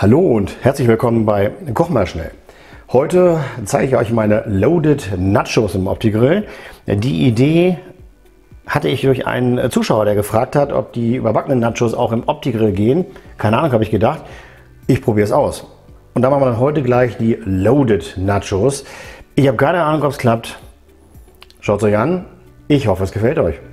Hallo und herzlich willkommen bei Koch mal schnell. Heute zeige ich euch meine Loaded Nachos im Opti-Grill. Die Idee hatte ich durch einen Zuschauer, der gefragt hat, ob die überbackenen Nachos auch im Opti-Grill gehen. Keine Ahnung, habe ich gedacht. Ich probiere es aus. Und da machen wir dann heute gleich die Loaded Nachos. Ich habe keine Ahnung, ob es klappt. Schaut es euch an. Ich hoffe, es gefällt euch.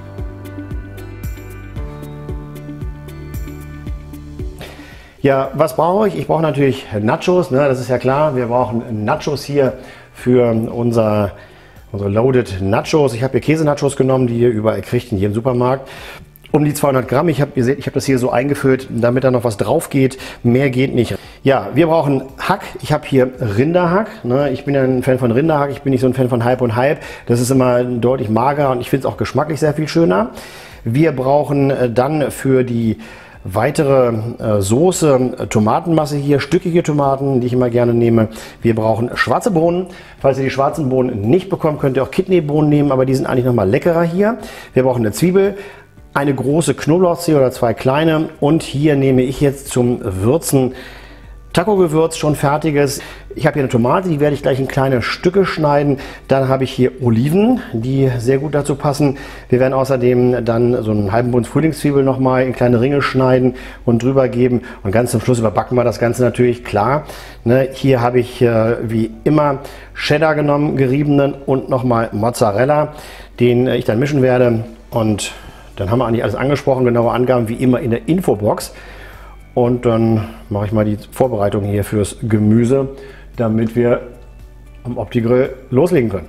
Ja, was brauche ich? Ich brauche natürlich Nachos, ne? Das ist ja klar. Wir brauchen Nachos hier für unsere Loaded Nachos. Ich habe hier Käse-Nachos genommen, die ihr überall kriegt in jedem Supermarkt. Um die 200 Gramm. Ihr seht, ich habe das hier so eingefüllt, damit da noch was drauf geht. Mehr geht nicht. Ja, wir brauchen Hack. Ich habe hier Rinderhack. Ne? Ich bin ja ein Fan von Rinderhack. Ich bin nicht so ein Fan von Halb und Halb. Das ist immer deutlich mager und ich finde es auch geschmacklich sehr viel schöner. Wir brauchen dann für die weitere Soße, Tomatenmasse hier, stückige Tomaten, die ich immer gerne nehme. Wir brauchen schwarze Bohnen. Falls ihr die schwarzen Bohnen nicht bekommt, könnt ihr auch Kidneybohnen nehmen, aber die sind eigentlich noch mal leckerer hier. Wir brauchen eine Zwiebel, eine große Knoblauchzehe oder zwei kleine und hier nehme ich jetzt zum Würzen Taco-Gewürz, schon fertiges. Ich habe hier eine Tomate, die werde ich gleich in kleine Stücke schneiden. Dann habe ich hier Oliven, die sehr gut dazu passen. Wir werden außerdem dann so einen halben Bund Frühlingszwiebel nochmal in kleine Ringe schneiden und drüber geben. Und ganz zum Schluss überbacken wir das Ganze natürlich, klar. Ne, hier habe ich wie immer Cheddar genommen, geriebenen und nochmal Mozzarella, den ich dann mischen werde. Und dann haben wir eigentlich alles angesprochen, genaue Angaben wie immer in der Infobox. Und dann mache ich mal die Vorbereitung hier fürs Gemüse, damit wir am Opti-Grill loslegen können.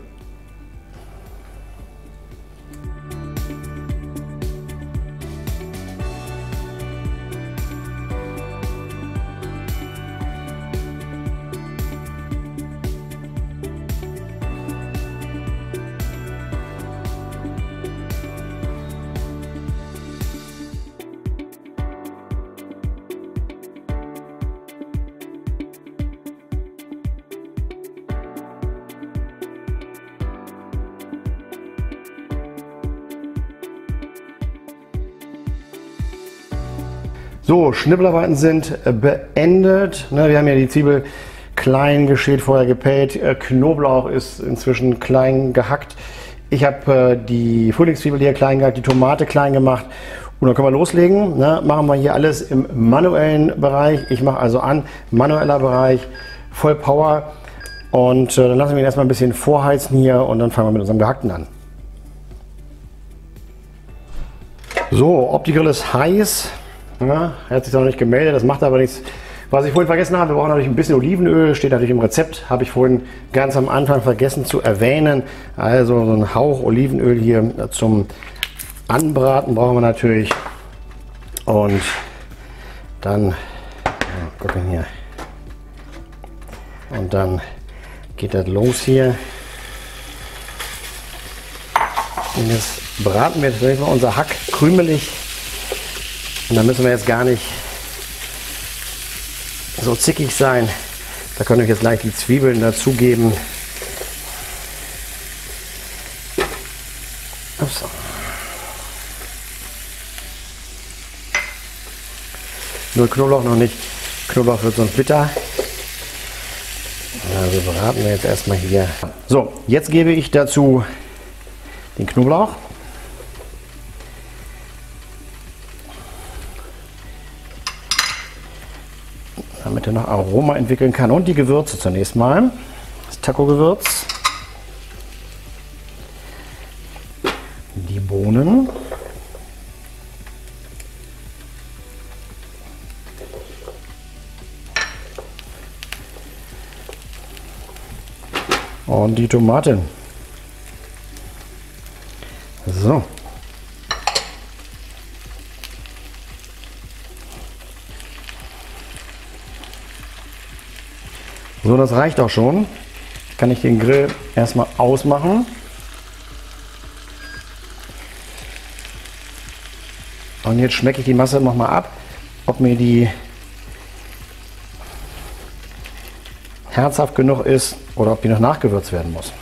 So, Schnippelarbeiten sind beendet. Wir haben ja die Zwiebel klein geschält, vorher gepellt. Knoblauch ist inzwischen klein gehackt. Ich habe die Frühlingszwiebel hier klein gehackt, die Tomate klein gemacht. Und dann können wir loslegen. Machen wir hier alles im manuellen Bereich. Ich mache also an, manueller Bereich, voll Power. Und dann lassen wir ihn erstmal ein bisschen vorheizen hier und dann fangen wir mit unserem Gehackten an. So, Opti-Grill ist heiß. Ja, er hat sich noch nicht gemeldet, das macht aber nichts. Was ich vorhin vergessen habe, wir brauchen natürlich ein bisschen Olivenöl, steht natürlich im Rezept, habe ich vorhin ganz am Anfang vergessen zu erwähnen. Also so ein Hauch Olivenöl hier zum Anbraten brauchen wir natürlich. Und dann, ja, gucken hier. Und dann geht das los hier. Und jetzt braten wir jetzt mal unser Hack krümelig. Und da müssen wir jetzt gar nicht so zickig sein. Da können wir jetzt gleich die Zwiebeln dazugeben. Ups. Nur Knoblauch noch nicht. Knoblauch wird sonst bitter. Also braten wir jetzt erstmal hier. So, jetzt gebe ich dazu den Knoblauch. Damit er noch Aroma entwickeln kann. Und die Gewürze zunächst mal. Das Taco-Gewürz. Die Bohnen. Und die Tomaten. So. So, das reicht auch schon. Jetzt kann ich den Grill erstmal ausmachen. Und jetzt schmecke ich die Masse noch mal ab, ob mir die herzhaft genug ist oder ob die noch nachgewürzt werden muss.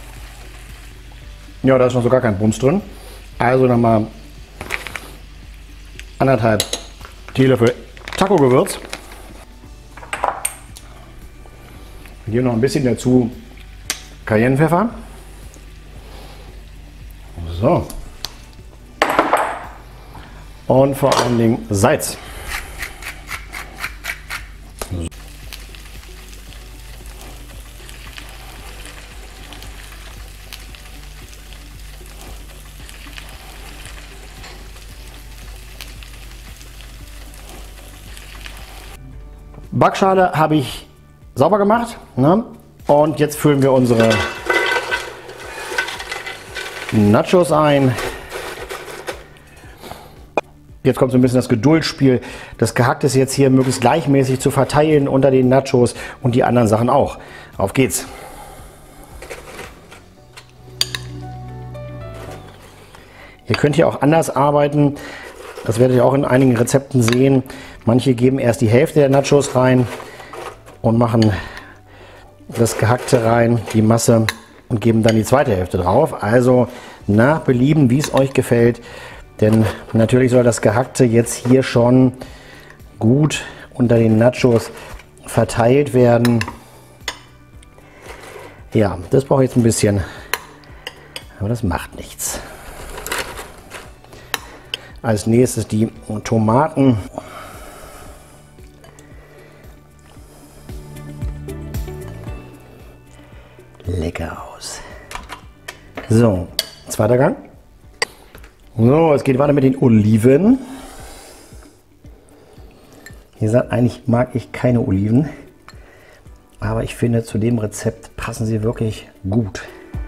Ja, da ist noch so gar kein Bums drin. Also nochmal 1,5 Teelöffel Taco-Gewürz. Hier noch ein bisschen dazu Cayennepfeffer. So. Und vor allen Dingen Salz. Backschale habe ich sauber gemacht, ne? Und jetzt füllen wir unsere Nachos ein. Jetzt kommt so ein bisschen das Geduldsspiel, das Gehackte jetzt hier möglichst gleichmäßig zu verteilen unter den Nachos und die anderen Sachen auch. Auf geht's! Ihr könnt hier auch anders arbeiten, das werdet ihr auch in einigen Rezepten sehen. Manche geben erst die Hälfte der Nachos rein und machen das Gehackte rein, die Masse, und geben dann die zweite Hälfte drauf. Also nach Belieben, wie es euch gefällt. Denn natürlich soll das Gehackte jetzt hier schon gut unter den Nachos verteilt werden. Ja, das braucht jetzt ein bisschen, aber das macht nichts. Als nächstes die Tomaten. Lecker aus. So, zweiter Gang. So, es geht weiter mit den Oliven. Wie gesagt, eigentlich mag ich keine Oliven, aber ich finde, zu dem Rezept passen sie wirklich gut.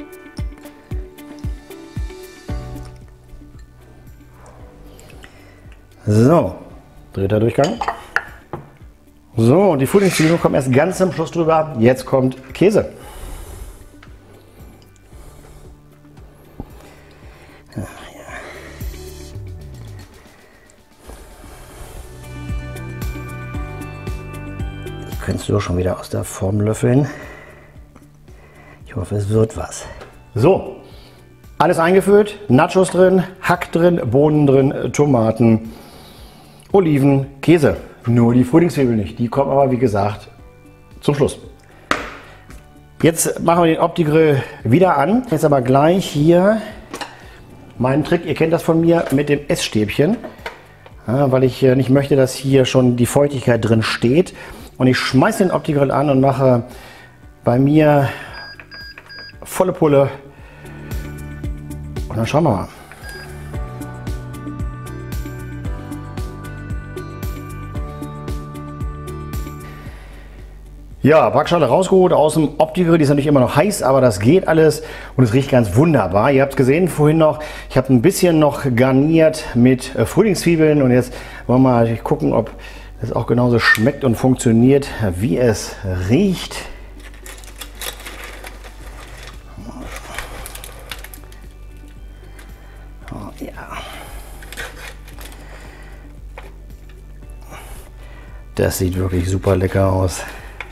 So, dritter Durchgang. So, und die Frühlingszwiebeln kommen erst ganz zum Schluss drüber. Jetzt kommt Käse. Kannst du schon wieder aus der Form löffeln. Ich hoffe, es wird was. So, alles eingefüllt, Nachos drin, Hack drin, Bohnen drin, Tomaten, Oliven, Käse. Nur die Frühlingszwiebeln nicht. Die kommen aber, wie gesagt, zum Schluss. Jetzt machen wir den Opti-Grill wieder an. Jetzt aber gleich hier meinen Trick, ihr kennt das von mir, mit dem Essstäbchen. Ja, weil ich nicht möchte, dass hier schon die Feuchtigkeit drin steht. Und ich schmeiße den Opti-Grill an und mache bei mir volle Pulle. Und dann schauen wir mal. Ja, Backschale rausgeholt aus dem Opti-Grill. Die ist natürlich immer noch heiß, aber das geht alles und es riecht ganz wunderbar. Ihr habt es gesehen vorhin noch. Ich habe ein bisschen noch garniert mit Frühlingszwiebeln und jetzt wollen wir mal gucken, ob das auch genauso schmeckt und funktioniert, wie es riecht. Oh, ja. Das sieht wirklich super lecker aus.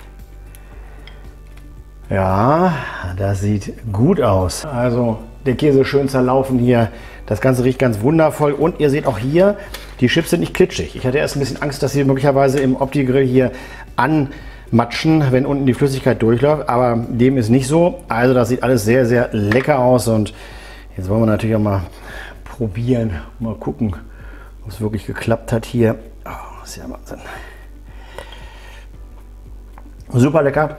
Ja, das sieht gut aus. Also der Käse schön zerlaufen hier. Das Ganze riecht ganz wundervoll und ihr seht auch hier, die Chips sind nicht klitschig. Ich hatte erst ein bisschen Angst, dass sie möglicherweise im Opti-Grill hier anmatschen, wenn unten die Flüssigkeit durchläuft, aber dem ist nicht so. Also das sieht alles sehr, sehr lecker aus und jetzt wollen wir natürlich auch mal probieren, mal gucken, ob es wirklich geklappt hat hier. Oh, das ist ja Wahnsinn. Super lecker.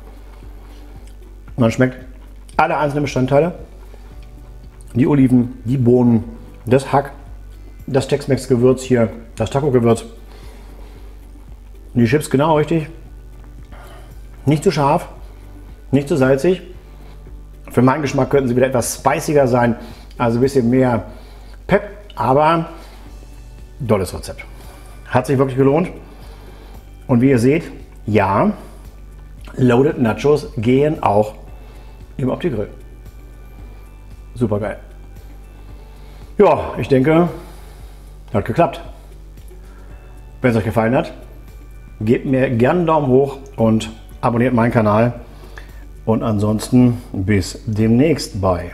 Man schmeckt alle einzelnen Bestandteile. Die Oliven, die Bohnen, das Hack, das Tex-Mex-Gewürz hier, das Taco-Gewürz. Die Chips genau richtig. Nicht zu scharf, nicht zu salzig. Für meinen Geschmack könnten sie wieder etwas spiciger sein, also ein bisschen mehr Pep, aber tolles Rezept. Hat sich wirklich gelohnt. Und wie ihr seht, ja, Loaded Nachos gehen auch im Opti-Grill. Super geil. Ja, ich denke, hat geklappt. Wenn es euch gefallen hat, gebt mir gerne einen Daumen hoch und abonniert meinen Kanal. Und ansonsten bis demnächst bei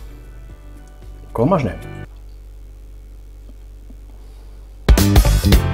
Komm mal schnell.